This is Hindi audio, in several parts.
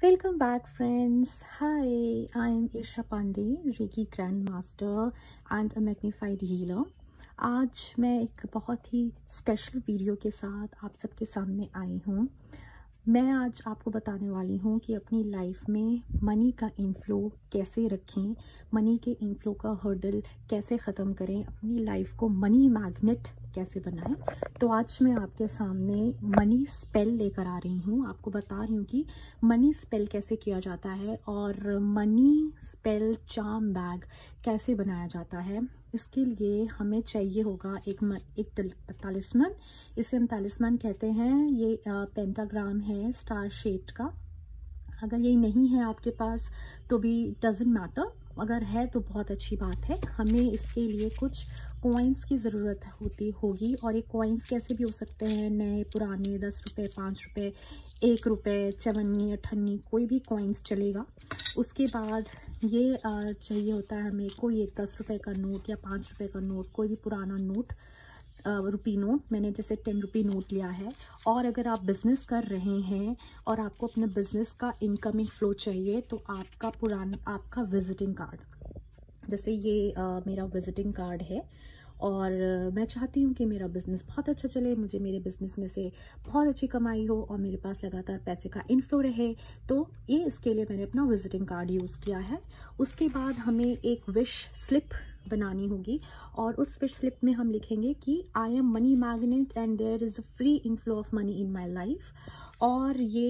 Welcome back, friends. Hi, I'm Isha Pandey, Reiki Grandmaster and a Magnified Healer. आज मैं एक बहुत ही स्पेशल वीडियो के साथ आप सबके सामने आई हूँ। मैं आज आपको बताने वाली हूँ कि अपनी लाइफ में मनी का इनफ्लो कैसे रखें, मनी के इनफ्लो का हर्डल कैसे ख़त्म करें, अपनी लाइफ को मनी मैग्नेट कैसे बनाएं। तो आज मैं आपके सामने मनी स्पेल लेकर आ रही हूँ। आपको बता रही हूँ कि मनी स्पेल कैसे किया जाता है और मनी स्पेल चार्म बैग कैसे बनाया जाता है। इसके लिए हमें चाहिए होगा एक तालिस्मन। इसे हम तालिस्मन कहते हैं। ये पेंटाग्राम है स्टार शेप्ड का। अगर ये नहीं है आपके पास तो भी डजेंट मैटर, अगर है तो बहुत अच्छी बात है। हमें इसके लिए कुछ कॉइन्स की ज़रूरत होगी। और ये कॉइन्स कैसे भी हो सकते हैं, नए पुराने, 10 रुपये, 5 रुपये, 1 रुपये, चवन्नी, अठन्नी, कोई भी कॉइन्स चलेगा। उसके बाद ये चाहिए होता है हमें कोई एक 10 रुपये का नोट या 5 रुपये का नोट, कोई भी पुराना नोट, रुपी नोट। मैंने जैसे 10 रुपी नोट लिया है। और अगर आप बिज़नेस कर रहे हैं और आपको अपने बिज़नेस का इनकमिंग फ्लो चाहिए तो आपका विजिटिंग कार्ड, जैसे ये मेरा विजिटिंग कार्ड है और मैं चाहती हूँ कि मेरा बिज़नेस बहुत अच्छा चले, मुझे मेरे बिज़नेस में से बहुत अच्छी कमाई हो और मेरे पास लगातार पैसे का इनफ्लो रहे। तो ये इसके लिए मैंने अपना विजिटिंग कार्ड यूज़ किया है। उसके बाद हमें एक विश स्लिप बनानी होगी और उस विश स्लिप में हम लिखेंगे कि I am money magnet and there is a free inflow of money in my life. और ये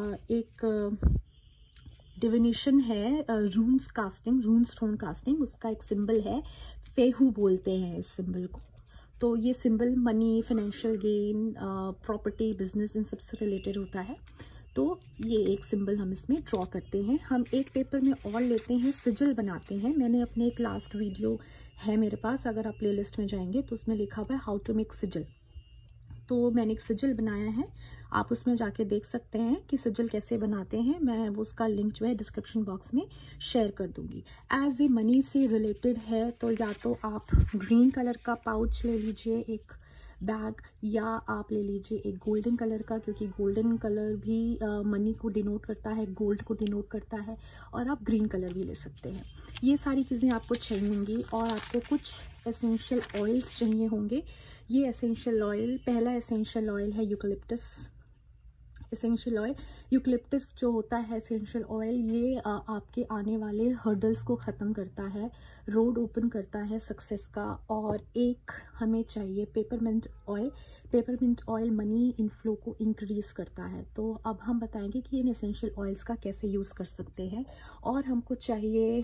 एक डिविनेशन है, रून स्टोन कास्टिंग, उसका एक सिंबल है, फेहू बोलते हैं इस सिंबल को। तो ये symbol money, financial gain, property, business, इन सबसे रिलेटेड होता है। तो ये एक सिंबल हम इसमें ड्रॉ करते हैं। हम एक पेपर में और लेते हैं, सिजल बनाते हैं। मैंने अपने एक लास्ट वीडियो है मेरे पास, अगर आप प्लेलिस्ट में जाएंगे तो उसमें लिखा हुआ है हाउ टू मेक सिजल। तो मैंने एक सिजल बनाया है, आप उसमें जाके देख सकते हैं कि सिजल कैसे बनाते हैं। मैं वो उसका लिंक जो है डिस्क्रिप्शन बॉक्स में शेयर कर दूंगी। एज ए मनी से रिलेटेड है तो या तो आप ग्रीन कलर का पाउच ले लीजिए एक बैग, या आप ले लीजिए एक गोल्डन कलर का, क्योंकि गोल्डन कलर भी मनी को डिनोट करता है, गोल्ड को डिनोट करता है। और आप ग्रीन कलर भी ले सकते हैं। ये सारी चीज़ें आपको चाहिए होंगी और आपको कुछ एसेंशियल ऑयल्स चाहिए होंगे। ये एसेंशियल ऑयल, पहला एसेंशियल ऑयल है यूकलिप्टस एसेंशियल ऑयल। यूकलिप्टस जो होता है एसेंशियल ऑयल, ये आपके आने वाले हर्डल्स को ख़त्म करता है, रोड ओपन करता है सक्सेस का। और एक हमें चाहिए peppermint oil. Peppermint oil money inflow को इंक्रीज़ करता है। तो अब हम बताएंगे कि इन एसेंशियल ऑयल्स का कैसे यूज़ कर सकते हैं। और हमको चाहिए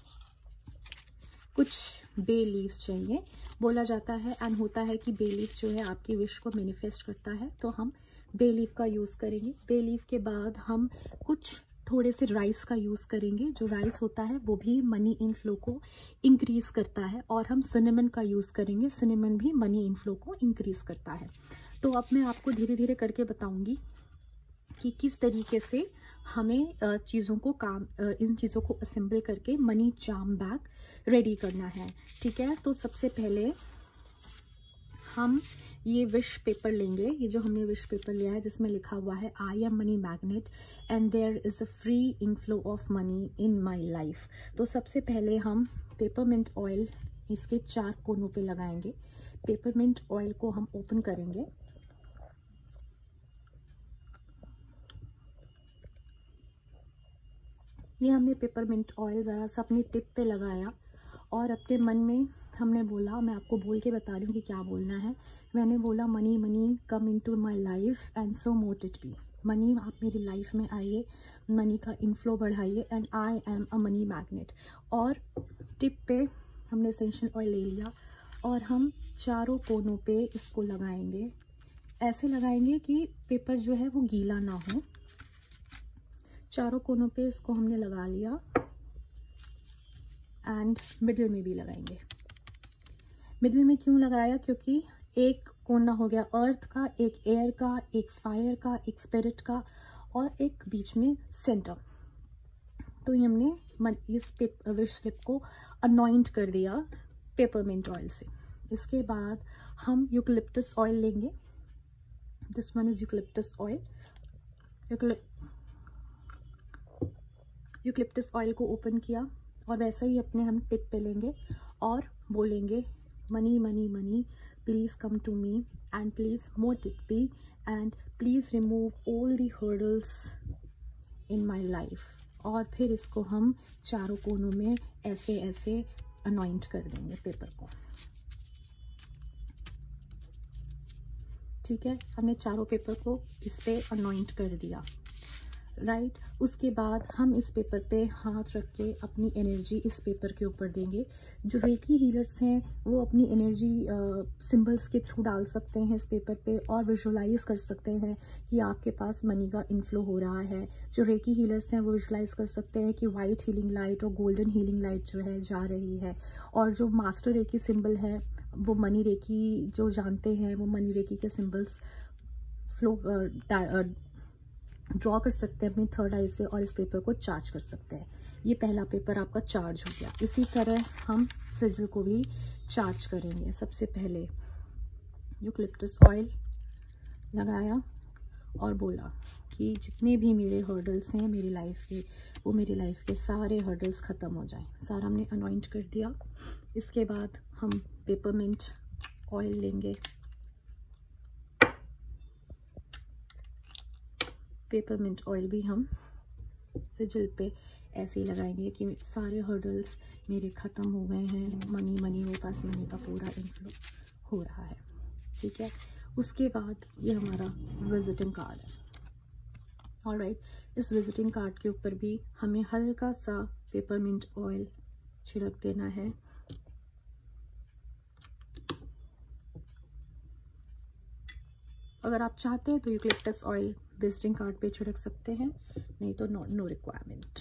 कुछ बे लीव्स चाहिए। बोला जाता है एंड होता है कि बे लीफ जो है आपकी विश को मैनिफेस्ट करता है, तो हम बे लीफ का यूज़ करेंगे। बे लीफ के बाद हम कुछ थोड़े से राइस का यूज़ करेंगे। जो राइस होता है वो भी मनी इनफ्लो को इंक्रीज़ करता है। और हम सिनेमन का यूज़ करेंगे, सिनेमन भी मनी इनफ्लो को इंक्रीज़ करता है। तो अब मैं आपको धीरे धीरे करके बताऊंगी कि किस तरीके से हमें इन चीज़ों को असेंबल करके मनी चार्म बैग रेडी करना है। ठीक है, तो सबसे पहले हम ये विश पेपर लेंगे। ये जो हमने विश पेपर लिया है जिसमें लिखा हुआ है I am money magnet and there is a free inflow of money in my life. तो सबसे पहले हम पेपरमिंट ऑयल इसके 4 कोनों पे लगाएंगे। पेपरमिंट ऑयल को हम ओपन करेंगे। ये हमने पेपरमिंट ऑयल ज़रा सा अपनी टिप पे लगाया और अपने मन में हमने बोला, मैं आपको बोल के बता रही हूँ कि क्या बोलना है। मैंने बोला money money come into my life and so mote it B. Money आप मेरी लाइफ में आइए, मनी का इनफ्लो बढ़ाइए and I am a money magnet. और टिप पे हमने एसेंशियल ऑयल ले लिया और हम चारों कोनों पे इसको लगाएंगे। ऐसे लगाएंगे कि पेपर जो है वो गीला ना हो। चारों कोनों पे इसको हमने लगा लिया एंड मिडिल में भी लगाएंगे। मिडिल में क्यों लगाया, क्योंकि एक कोना हो गया अर्थ का, एक एयर का, एक फायर का, एक स्पिरिट का और एक बीच में सेंटर। तो ये हमने इस विश स्लिप को अनॉइंट कर दिया पेपरमिंट ऑयल से। इसके बाद हम यूकलिप्टस ऑयल लेंगे। This one is eucalyptus oil. Eucalyptus oil को ओपन किया और वैसे ही अपने हम टिप पे लेंगे और बोलेंगे money money money, please come to me and please motivate me and please remove all the hurdles in my life. और फिर इसको हम चारों कोनों में ऐसे ऐसे अनॉइंट कर देंगे पेपर को। ठीक है, हमने चारों पेपर को इस पे अनॉइंट कर दिया, राइट। उसके बाद हम इस पेपर पे हाथ रख के अपनी एनर्जी इस पेपर के ऊपर देंगे। जो रेकी हीलर्स हैं वो अपनी एनर्जी सिंबल्स के थ्रू डाल सकते हैं इस पेपर पे और विजुलाइज कर सकते हैं कि आपके पास मनी का इनफ्लो हो रहा है। जो रेकी हीलर्स हैं वो विजुलाइज कर सकते हैं कि वाइट हीलिंग लाइट और गोल्डन हीलिंग लाइट जो है जा रही है। और जो मास्टर रेकी सिंबल है वो मनी रेकी जो जानते हैं वो मनी रेकी के सिंबल्स फ्लो ड्रॉ कर सकते हैं अपनी थर्ड आई से और इस पेपर को चार्ज कर सकते हैं। ये पहला पेपर आपका चार्ज हो गया। इसी तरह हम सिजिल को भी चार्ज करेंगे। सबसे पहले यूकलिप्टस ऑयल लगाया और बोला कि जितने भी मेरे हर्डल्स हैं मेरी लाइफ के, वो मेरी लाइफ के सारे हर्डल्स ख़त्म हो जाएं। सारा हमने अनॉइंट कर दिया। इसके बाद हम पेपरमिंट ऑयल लेंगे। पेपरमिंट ऑयल भी हम सिजिल पे ऐसे ही लगाएंगे कि सारे हर्डल्स मेरे ख़त्म हो गए हैं, मनी मनी मेरे पास मनी का पूरा इनफ्लो हो रहा है। ठीक है, उसके बाद ये हमारा विजिटिंग कार्ड है। ऑलराइट, इस विजिटिंग कार्ड के ऊपर भी हमें हल्का सा पेपरमिंट ऑयल छिड़क देना है। अगर आप चाहते हैं तो यूकलिप्टस ऑयल विजिटिंग कार्ड पे छिड़क सकते हैं, नहीं तो नो रिक्वायरमेंट।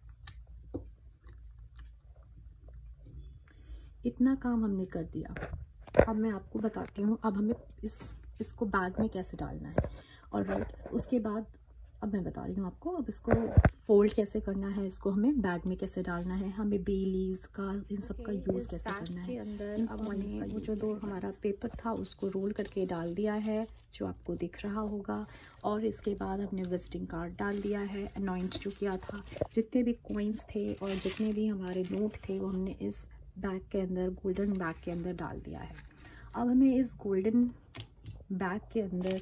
इतना काम हमने कर दिया। अब मैं आपको बताती हूँ अब हमें इसको बैग में कैसे डालना है। ऑलराइट, उसके बाद अब मैं बता रही हूँ आपको अब इसको फोल्ड कैसे करना है, इसको हमें बैग में कैसे डालना है, हमें बे लीव्स का इन सब का यूज़ कैसे करना है। अंदर अब हमने वो जो दो हमारा पेपर था उसको रोल करके डाल दिया है जो आपको दिख रहा होगा। और इसके बाद हमने विजिटिंग कार्ड डाल दिया है, अनॉइंट जो किया था। जितने भी कॉइन्स थे और जितने भी हमारे नोट थे वो हमने इस बैग के अंदर, गोल्डन बैग के अंदर डाल दिया है। अब हमें इस गोल्डन बैग के अंदर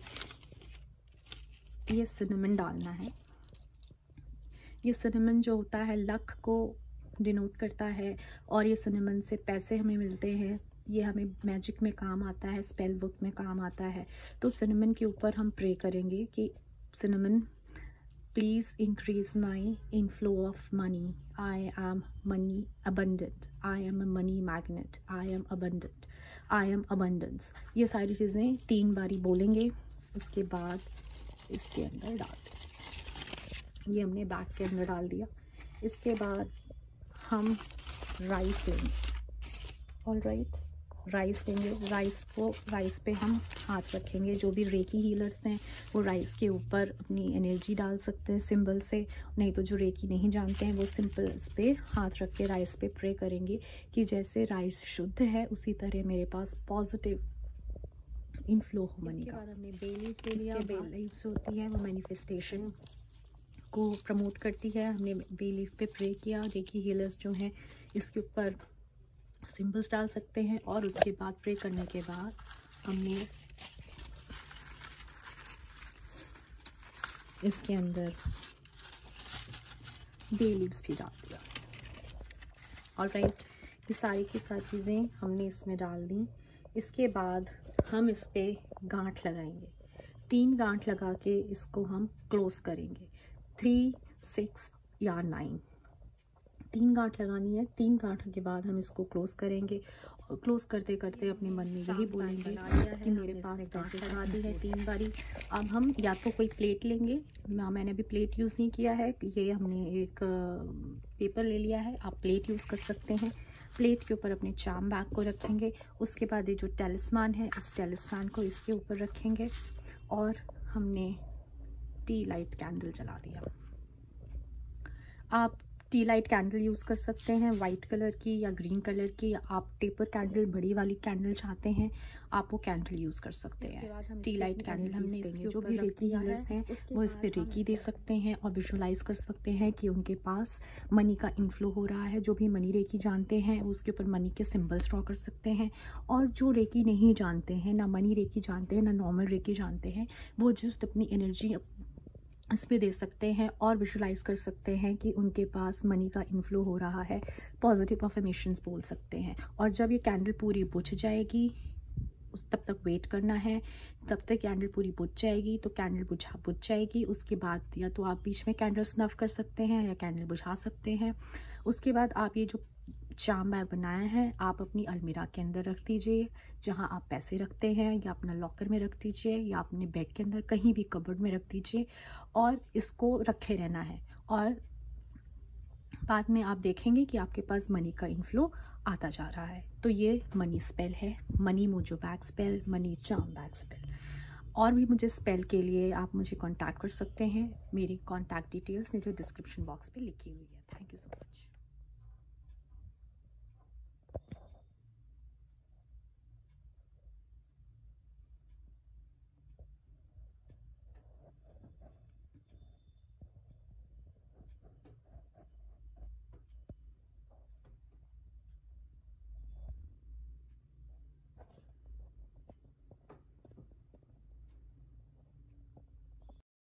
ये सिनेमन डालना है। ये सिनेमन जो होता है लक को डिनोट करता है और ये सिनेमन से पैसे हमें मिलते हैं। ये हमें मैजिक में काम आता है, स्पेल बुक में काम आता है। तो सिनेमन के ऊपर हम प्रे करेंगे कि cinnamon please increase my inflow of money, I am money abundant, I am a money magnet, I am abundant, I am abundance. ये सारी चीज़ें 3 बारी बोलेंगे। उसके बाद इसके अंदर डाल दें। ये हमने बैग के अंदर डाल दिया। इसके बाद हम राइस लेंगे। ऑलराइट, राइस लेंगे। राइस पे हम हाथ रखेंगे। जो भी रेकी हीलर्स हैं वो राइस के ऊपर अपनी एनर्जी डाल सकते हैं सिंबल से, नहीं तो जो रेकी नहीं जानते हैं वो सिंपल इस पे हाथ रख के राइस पे प्रे करेंगे कि जैसे राइस शुद्ध है उसी तरह मेरे पास पॉजिटिव इनफ्लो हो मनी का। बाद हमने बे लीव्स ले लिया। बे लीव्स होती है वो मैनिफेस्टेशन को प्रमोट करती है। हमने बे लीफ पे प्रे किया। रेकी हीलर्स जो हैं इसके ऊपर सिंबल्स डाल सकते हैं और उसके बाद प्रे करने के बाद हमने इसके अंदर बे लीव्स भी डाल दिया। ऑलराइट, ये सारी की सारी चीज़ें हमने इसमें डाल दी। इसके बाद हम इस पे गांठ लगाएंगे। 3 गांठ लगा के इसको हम क्लोज करेंगे। 3, 6 या 9, 3 गांठ लगानी है। 3 गांठ के बाद हम इसको क्लोज करेंगे और क्लोज करते करते अपने मन में यही बोलेंगे कि मेरे पास गांठ लगा दी है 3 बारी। अब हम या तो कोई प्लेट लेंगे, मैंने अभी प्लेट यूज़ नहीं किया है, ये हमने एक पेपर ले लिया है, आप प्लेट यूज़ कर सकते हैं। प्लेट के ऊपर अपने चार्म बैग को रखेंगे। उसके बाद ये जो टेलिस्मान है इस टेलिस्मान को इसके ऊपर रखेंगे और हमने टी लाइट कैंडल जला दिया। आप टी लाइट कैंडल यूज़ कर सकते हैं, वाइट कलर की या ग्रीन कलर की, या आप टेपर कैंडल बड़ी वाली कैंडल चाहते हैं आप वो कैंडल यूज़ कर सकते हैं। टी लाइट कैंडल हमने इसके जो भी रेकी हीलर्स हैं वो इस पर रेकी दे सकते हैं और विजुलाइज कर सकते हैं कि उनके पास मनी का इनफ्लो हो रहा है। जो भी मनी रेकी जानते हैं उसके ऊपर मनी के सिंबल्स ड्रॉ कर सकते हैं, और जो रेकी नहीं जानते हैं, ना मनी रेकी जानते हैं ना नॉर्मल रेकी जानते हैं, वो जस्ट अपनी एनर्जी इस पे दे सकते हैं और विजुलाइज कर सकते हैं कि उनके पास मनी का इनफ्लो हो रहा है। पॉजिटिव अफर्मेशंस बोल सकते हैं। और जब ये कैंडल पूरी बुझ जाएगी, उस तब तक वेट करना है। तब तक कैंडल पूरी बुझ जाएगी तो कैंडल बुझ जाएगी। उसके बाद या तो आप बीच में कैंडल स्नफ कर सकते हैं या कैंडल बुझा सकते हैं। उसके बाद आप ये जो चार्म बैग बनाया है आप अपनी अलमीरा के अंदर रख दीजिए, जहां आप पैसे रखते हैं, या अपना लॉकर में रख दीजिए, या अपने बेड के अंदर कहीं भी कबर्ड में रख दीजिए, और इसको रखे रहना है। और बाद में आप देखेंगे कि आपके पास मनी का इनफ्लो आता जा रहा है। तो ये मनी स्पेल है, money mojo bag spell, money charm bag spell. और भी मुझे स्पेल के लिए आप मुझे कांटेक्ट कर सकते हैं। मेरी कांटेक्ट डिटेल्स नीचे डिस्क्रिप्शन बॉक्स पे लिखी हुई है। Thank you so much.